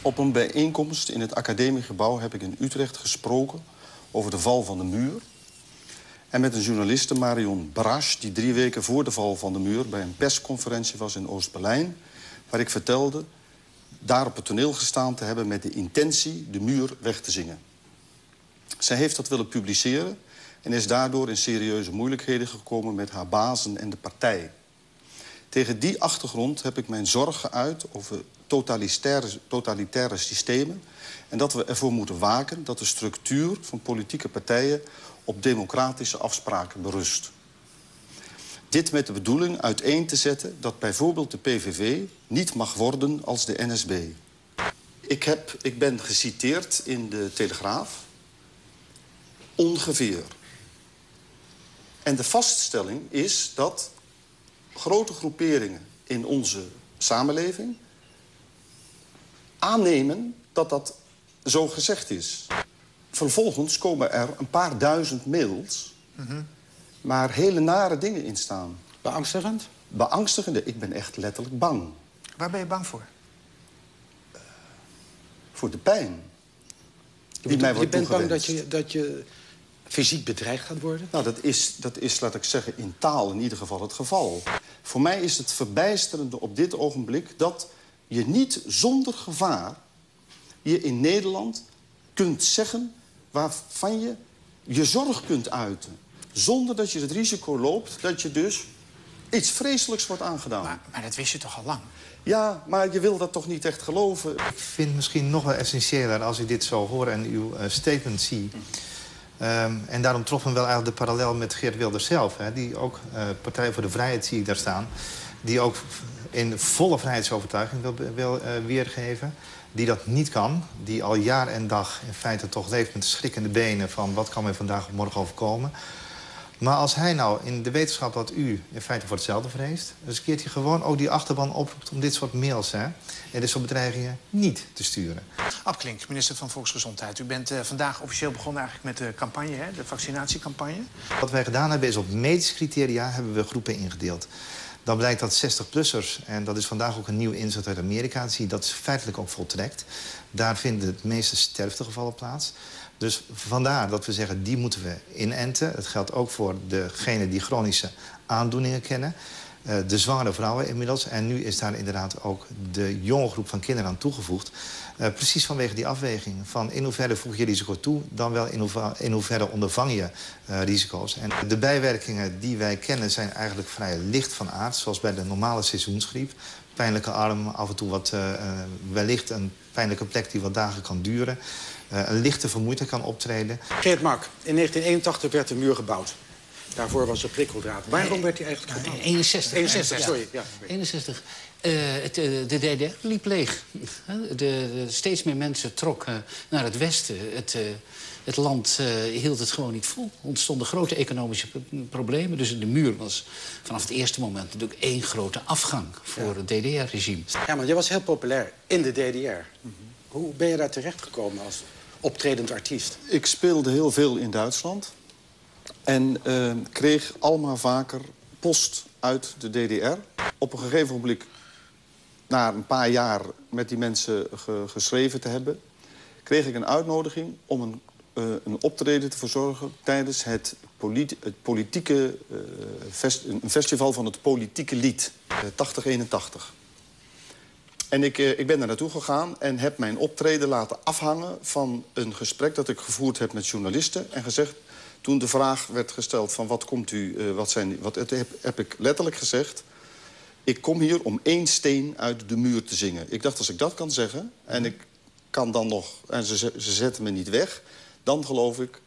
Op een bijeenkomst in het academiegebouw heb ik in Utrecht gesproken over de val van de muur. En met een journaliste, Marion Brasch, die 3 weken voor de val van de muur bij een persconferentie was in Oost-Berlijn, waar ik vertelde daar op het toneel gestaan te hebben met de intentie de muur weg te zingen. Zij heeft dat willen publiceren en is daardoor in serieuze moeilijkheden gekomen met haar bazen en de partij. Tegen die achtergrond heb ik mijn zorg geuit over totalitaire systemen en dat we ervoor moeten waken dat de structuur van politieke partijen op democratische afspraken berust. Dit met de bedoeling uiteen te zetten dat bijvoorbeeld de PVV niet mag worden als de NSB. Ik ben geciteerd in de Telegraaf. Ongeveer. En de vaststelling is dat grote groeperingen in onze samenleving aannemen dat dat zo gezegd is. Vervolgens komen er een paar duizend mails, maar hele nare dingen in staan. Beangstigend? Beangstigende. Ik ben echt letterlijk bang. Waar ben je bang voor? Voor de pijn. Die mij wordt bent bang toegewenst. dat je fysiek bedreigd gaat worden? Nou, dat is, laat ik zeggen, in taal in ieder geval het geval. Voor mij is het verbijsterende op dit ogenblik dat je niet zonder gevaar je in Nederland kunt zeggen waarvan je je zorg kunt uiten. Zonder dat je het risico loopt dat je dus iets vreselijks wordt aangedaan. Maar dat wist je toch al lang? Ja, maar je wil dat toch niet echt geloven? Ik vind misschien nog wel essentiëler als ik dit zo hoor en uw statement zie. En daarom trof me wel eigenlijk de parallel met Geert Wilders zelf. Hè, die ook, Partij voor de Vrijheid zie ik daar staan. Die ook in volle vrijheidsovertuiging wil weergeven. Die dat niet kan. Die al jaar en dag in feite toch leeft met de schrikkende benen van wat kan mij vandaag of morgen overkomen. Maar als hij nou in de wetenschap dat u in feite voor hetzelfde vreest, dus keert hij gewoon ook die achterban oproept om dit soort mails en dit soort bedreigingen niet te sturen. Ab Klink, minister van Volksgezondheid. U bent vandaag officieel begonnen eigenlijk met de campagne, hè? De vaccinatiecampagne. Wat wij gedaan hebben is op medische criteria hebben we groepen ingedeeld. Dan blijkt dat 60-plussers, en dat is vandaag ook een nieuw inzet uit Amerika, zie dat is feitelijk ook voltrekt. Daar vinden de meeste sterftegevallen plaats. Dus vandaar dat we zeggen, die moeten we inenten. Het geldt ook voor degenen die chronische aandoeningen kennen. De zwangere vrouwen inmiddels. En nu is daar inderdaad ook de jonge groep van kinderen aan toegevoegd. Precies vanwege die afweging van in hoeverre voeg je risico toe, dan wel in hoeverre ondervang je risico's. En de bijwerkingen die wij kennen zijn eigenlijk vrij licht van aard, zoals bij de normale seizoensgriep. Pijnlijke arm, af en toe wat wellicht een pijnlijke plek die wat dagen kan duren. Een lichte vermoeidheid kan optreden. Geert Mak, in 1981 werd de muur gebouwd. Daarvoor was er prikkeldraad. Waarom werd die eigenlijk gebouwd? 61. 61, ja. sorry. Ja. 61. De DDR liep leeg. Steeds meer mensen trokken naar het westen. Het land hield het gewoon niet vol. Er ontstonden grote economische problemen. Dus de muur was vanaf het eerste moment natuurlijk één grote afgang voor het DDR-regime. Ja, maar jij was heel populair in de DDR. Hoe ben je daar terechtgekomen als optredend artiest? Ik speelde heel veel in Duitsland en kreeg allemaal vaker post uit de DDR. Op een gegeven moment, na een paar jaar met die mensen geschreven te hebben, kreeg ik een uitnodiging om een optreden te verzorgen tijdens het politieke een festival van het politieke lied, 8081. En ik ben daar naartoe gegaan en heb mijn optreden laten afhangen van een gesprek dat ik gevoerd heb met journalisten. En gezegd, toen de vraag werd gesteld van wat komt u, heb ik letterlijk gezegd, ik kom hier om 1 steen uit de muur te zingen. Ik dacht, als ik dat kan zeggen en ik kan dan nog, en ze zetten me niet weg, dan geloof ik,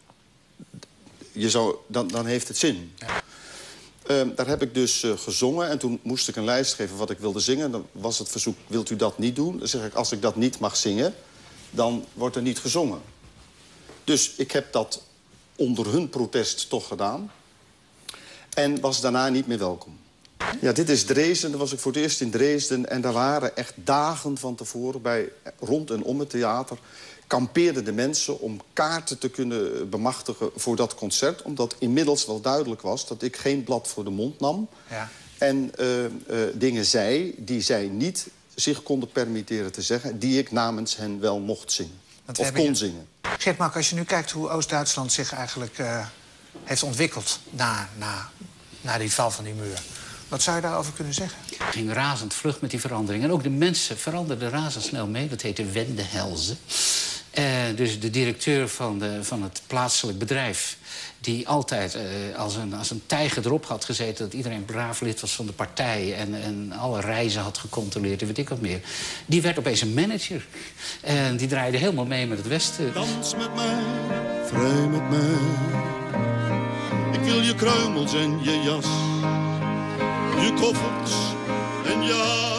dan heeft het zin. Ja. Daar heb ik dus gezongen en toen moest ik een lijst geven wat ik wilde zingen. Dan was het verzoek, wilt u dat niet doen? Dan zeg ik, als ik dat niet mag zingen, dan wordt er niet gezongen. Dus ik heb dat onder hun protest toch gedaan. En was daarna niet meer welkom. Ja, dit is Dresden. Dan was ik voor het eerst in Dresden. En daar waren echt dagen van tevoren rond en om het theater kampeerden de mensen om kaarten te kunnen bemachtigen voor dat concert. Omdat inmiddels wel duidelijk was dat ik geen blad voor de mond nam. Ja. En dingen zei die zij niet zich konden permitteren te zeggen... die ik namens hen wel mocht zingen. Of kon zingen. Geert Mak, als je nu kijkt hoe Oost-Duitsland zich eigenlijk heeft ontwikkeld... na die val van die muur. Wat zou je daarover kunnen zeggen? Het ging razend vlug met die verandering. En ook de mensen veranderden razendsnel mee. Dat heette Wendehelze. Dus de directeur van het plaatselijk bedrijf... die altijd als een tijger erop had gezeten... dat iedereen braaf lid was van de partij... en alle reizen had gecontroleerd en weet ik wat meer. Die werd opeens een manager. En die draaide helemaal mee met het Westen. Dans met mij, vrij met mij. Ik wil je kruimels en je jas. Je koffers en je